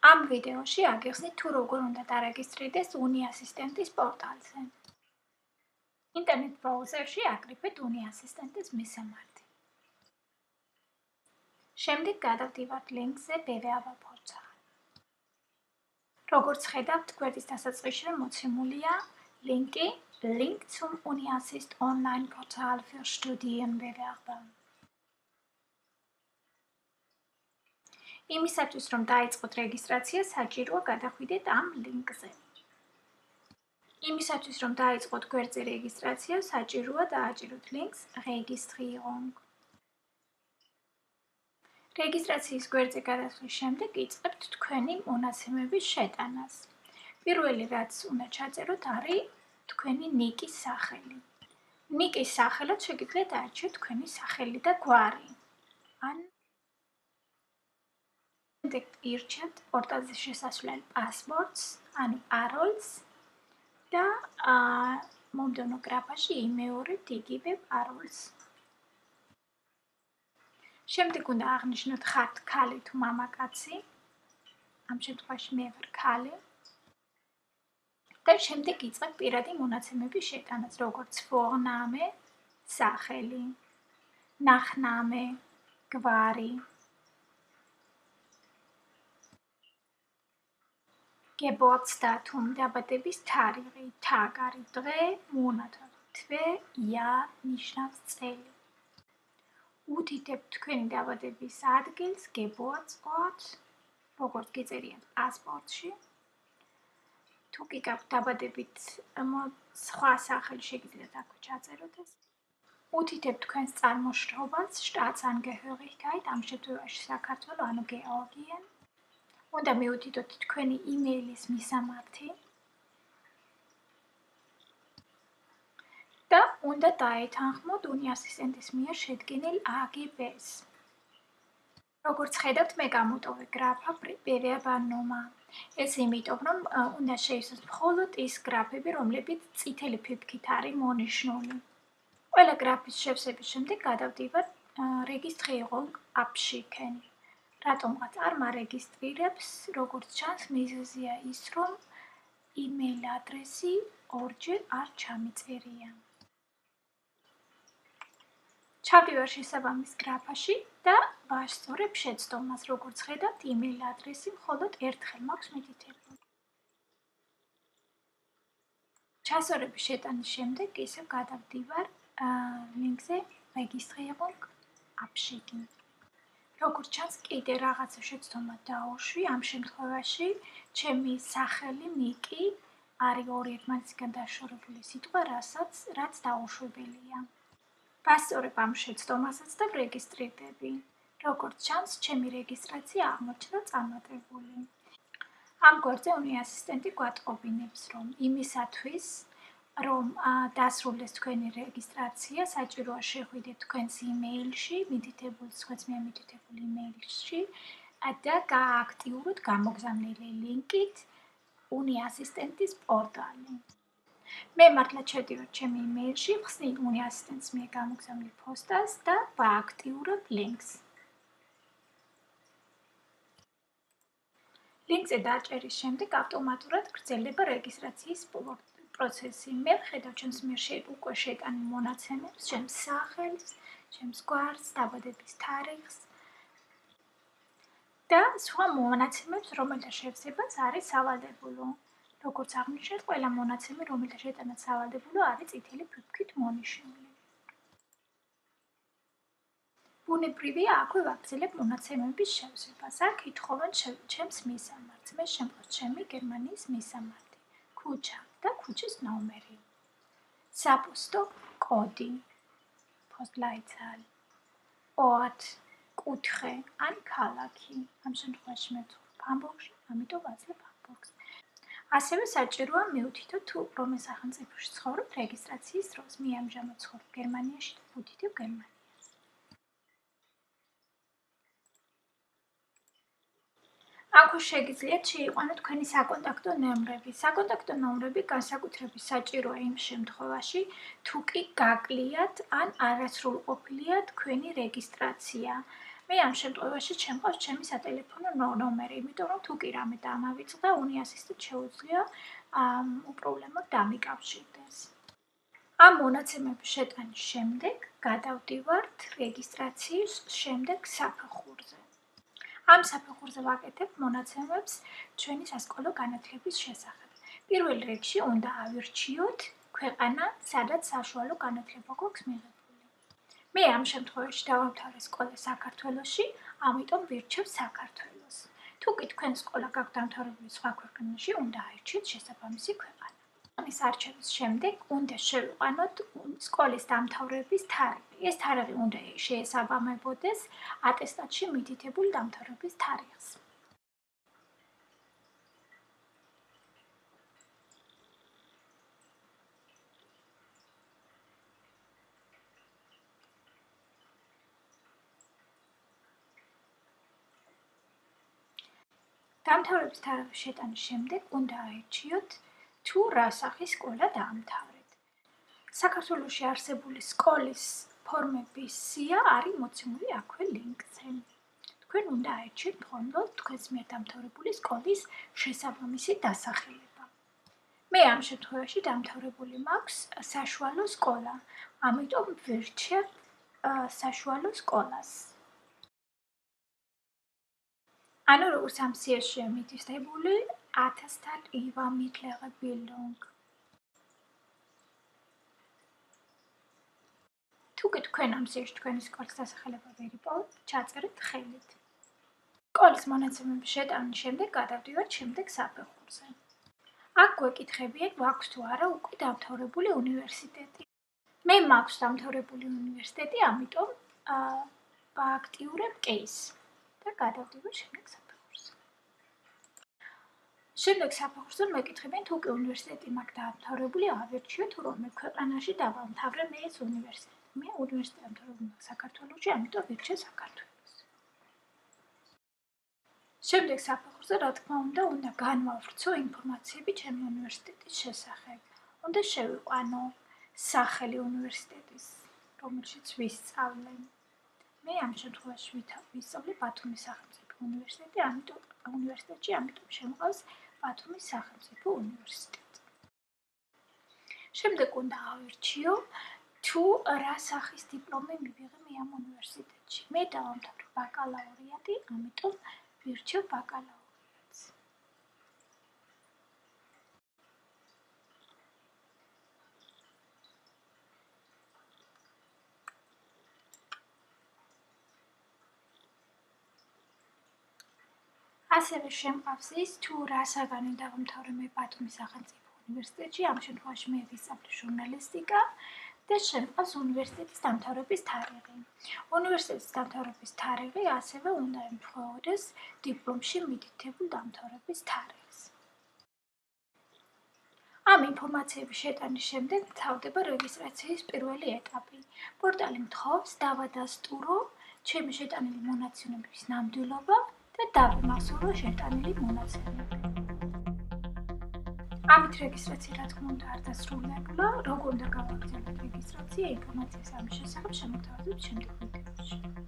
ამ ვიდეოში აგიხსნით თუ როგორ უნდა დარეგისტრირდეს Uni-Assistent-ის პორტალზე. ინტერნეტ ბრაუზერში აკრიფეთ Uni-Assistent-ის მისამართი. შემდეგ გადავდივართ ლინკზე BWA portal. როგორც ხედავთ, გვერდის დასაწყისში მოცემულია ლინკი Link zum Uni-Assist Online Portal für Studienbewerber. იმისათვის, რომ დაიწყოთ რეგისტრაცია, საჭიროა გადახვიდეთ ამ ლინკზე. იმისათვის, რომ დაიწყოთ გვერდზე რეგისტრაცია, საჭიროა დააჭიროთ ლინკს Registrierung. რეგისტრაციის გვერდზე გადასვლის შემდეგ იწყებთ თქვენი მონაცემების შეტანას. პირველი, რაც უნდა ჩაწეროთ, არის თქვენი ნიკის სახელი. ნიკის სახელად შეგიძლიათ დაარჩიოთ თქვენი სახელი და გვარი. ან შემდეგ ირჩევთ პორტალზე შესასვლელ პასვორდს, ანუ პაროლს და მომდევნო გრაფაში იმეორებთ იგივე პაროლს. შემდეგ უნდა აღნიშნოთ ხართ ქალი თუ მამაკაცი. ამ შემთხვევაში მე ვარ ქალი. და შემდეგ იწყებ პირადი მონაცემების შეტანას, როგორც Vorname, სახელი, Nachname, გვარი, Geburtsdatum, დაბადების თარიღი, თაგარი, დღე, მონათალი, თვე, Jahr, ნიშნავს წელი. უთითებთ თქვენი დაბადების ადგილს, Geburtsort, როგორც გიწერიათ პასპორტში. თუ კი გაქვთ დაბადებით სხვა სახელი, შეგიძლიათ აქ ჩაწეროთ ეს. უთითებთ თქვენს წარმოშობას, Staatsangehörigkeit, ამ შემთხვევაში საქართველო, ანუ Georgien. უნდა მიუთითოთ თქვენი იმეილის მისამართი. და უნდა დაეთანხმოთ Uni-Assistent-ის მიერ შედგენილ AGB-ს. როგორც ხედავთ, მე გამოტოვე გრაფა BWA-ნომა. ეს იმიტომ, რომ უნდა შეიცნოთ მხოლოდ ის გრაფები, რომლებიც წითელი ფიფქით არის მონიშნული. ყველა გრაფის შევსების შემდეგ გადავდივართ Registrierungsablauf. რატომღაც არ მარეგისტრირებს, როგორც ჩანს, მიზეზია ის, რომ email ადრესი ორჯერ არ ჩამიწერია. ჩავდივარ შესაბამის გრაფაში და ვასწორებ შეცდომას, როგორც ხედავთ, email ადრესი მხოლოდ ერთხელ მაქვს მითითებული. ჩასწორების შეტანის შემდეგ ისევ გადავდივარ ლინკზე Registrierungsablauf. როგორც ჩანს, კიდე რაღაცა შეცდომა დაუშვი, ამ შემთხვევაში ჩემი სახელი, ნიკი არის ორი ერთმანეთისგან დაშორებული სიტყვა, რაც დაუშვებელია. ვასწორებ ამ შეცდომასაც და ვრეგისტრირდები. როგორც ჩანს, ჩემი რეგისტრაცია აღმოჩნდა წარმატებული. ამ გვერდზე Uni-Assistent-ი გვატყობინებს, რომ იმისათვის, რომ დასრულდეს თქვენი რეგისტრაცია, საჭიროა შეხვიდეთ თქვენს იმეილში, მითითებულ სხვაც მითითებულ იმეილში და გაააქტიუროთ გამოგზავნილი ლინკით Uni-Assistent-ის პორტალი. მე მართლაც შევდივარ ჩემი იმეილში, ვხსნით Uni-Assistent-ის მიერ გამოგზავნილ პოსტას და ვააქტიურებ ლინკს. ლინკზე დაჭერის შემდეგ ავტომატურად გრძელდება რეგისტრაციის პროცესი. მე ვხედავ ჩემს მიერ უკვე შეტანილ მონაცემებს, ჩემს სახელს, ჩემს გვარს, დაბადების თარიღს და სხვა მონაცემებს, რომელთა შევსებაც არის სავალდებულო. როგორც აღნიშნეთ, ყველა მონაცემი, რომელთა შეტანაც სავალდებულო, არის წითელი ფიფქით მონიშნული. ბუნებრივია, აქვე ვაგრძელებ მონაცემების შევსებას. აქ ითხოვენ ჩემს მისამართს. მე შემდგოს ჩემი გერმანიის მისამართი, ქუჩა და ქუჩის ნომერი, საპოსტო კოდი, Postleitzahl, Ort, კუთხე ან ქალაქი. ამ შემთხვევაში მე ვცხოვრობ ჰამბურგში, ამიტომ ვაძლევ ჰამბურგს. ასევე საჭიროა მიუთითოთ თუ რომელ სახელმწიფოში ცხოვრობ რეგისტრაციის დროს. მე ამჟამად ცხოვრობ გერმანიაში და ვუთითებ გერმანიას. აქვე შეგიძლიათ შეიყვანოთ თქვენი საკონტაქტო ნომრები. საკონტაქტო ნომრები განსაკუთრებით საჭიროა იმ შემთხვევაში, თუ კი გაკლიათ ან არასრულყოფილია თქვენი რეგისტრაცია. მე ამ შემთხვევაში ჩემყავს ჩემი სატელეფონო ნომერი, იმიტომ რომ თუ კი რამე დამავიწყდა, Uni-Assistent შეუძლია უპრობლემოდ დამიკავშირდეს. ამ მონაცემების შეტანის შემდეგ გადავდივართ რეგისტრაციის შემდეგ საფეხურზე. ამ საფეხურზე ვაკეთებ მონაცემებს ჩვენი სასკოლო განათლების შესახებ. პირველ რიგში უნდა ავირჩიოთ ქვეყანა, სადაც საშუალო განათლება გვაქვს მიღებული. მე ამ შემთხვევაში დავამთავრე სკოლა საქართველოში, ამიტომ ვირჩევ საქართველოს. თუ კი თქვენ სკოლა გაქვთ დამთავრებული სხვა ქვეყანაში, უნდა აირჩიოთ შესაბამისი ქვეყანა. ამის არჩევის შემდეგ უნდა შევიყვანოთ სკოლის დამთავრების თარიღი. ეს თარიღი უნდა შეესაბამებოდეს ატესტატში მითითებული დამთავრების თარიღს. დამთავრების თარიღის შეტანის შემდეგ უნდა აირჩიოთ თუ რა სახის სკოლა დაამთავრეთ. საქართველოში არსებული სკოლის ფორმების სია არის მოცემული აქვე ლინკზე. თქვენ უნდა აირჩიოთ მხოლოდ თქვენს მიერ დამთავრებული სკოლის შესაბამისი დასახელება. მე ამ შემთხვევაში დამთავრებული მაქვს საშუალო სკოლა, ამიტომ ვირჩევ საშუალო სკოლას. ანუ როგორც ამ სიაშია მითითებული, Attestat über mittlere Bildung. თუ კი თქვენ ამ სიაში თქვენი სკოლის დასახელება ვერ იპოვეთ, ჩაწერეთ ხელით. სკოლის მონაცემების შეტანის შემდეგ გადავდივართ შემდეგ საფეხურზე. აქ გვეკითხებიან, გვაქვს თუ არა უკვე დამთავრებული უნივერსიტეტი. მე მაქვს დამთავრებული უნივერსიტეტი, ამიტომ ვააქტიურებ case და გადავდივარ შემდეგ საფეხურზე. შემდეგ საფეხურზე მეკითხებიან, თუ კი უნივერსიტეტი მაქვს დამთავრებული, ავირჩიო თუ რომელ ქვეყანაში დავამთავრე მე ეს უნივერსიტეტი. მე უნივერსიტეტი დამთავრებული მაქვს საქართველოში, ამიტომ ვირჩევ საქართველოს. შემდეგ საფეხურზე, რა თქმა უნდა განვავრცო ინფორმაციები ჩემი უნივერსიტეტის შესახებ. უნდა შევიყვანო სახელი უნივერსიტეტის, რომელშიც ვისწავლე. მე ამ შემთხვევაში ვისწავლე ბათუმის სახელმწიფო უნივერსიტეტში, ამიტომ შემოყავს ბათუმის სახელმწიფო უნივერსიტეტი. შემდეგ უნდა ავირჩიო თუ რა სახის დიპლომი მივიღე მე ამ უნივერსიტეტში. მე დავამთავრე ბაკალავრიატი, ამიტომ ვირჩევ ბაკალავრიატს. ასევე შემყავს ის, თუ რა საგანი დავამთავრე მე ბათუმის სახელმწიფო უნივერსიტეტში, ამ შემთხვევაში მე ვისწავლე ჟურნალისტიკა და შემყავს უნივერსიტეტის დამთავრების თარიღი. უნივერსიტეტის დამთავრების თარიღი ასევე უნდა ემთხვეოდეს დიპლომში მითითებულ დამთავრების თარიღს. ამ ინფორმაციების შეტანის შემდეგ მთავრდება რეგისტრაციის პირველი ეტაპი. პორტალი მთხოვს დავადასტურო ჩემი შეტანილი მონაცემების ნამდვილობა და დავიმახსოვრო შეტანილი მონაცემები. ამით რეგისტრაცია რა თქმა უნდა არ დასრულებულა, როგორ უნდა გავაგრძელოთ რეგისტრაცია, ინფორმაციას ამის შესახებ შემოგთავაზებთ შემდეგ ვიდეოში.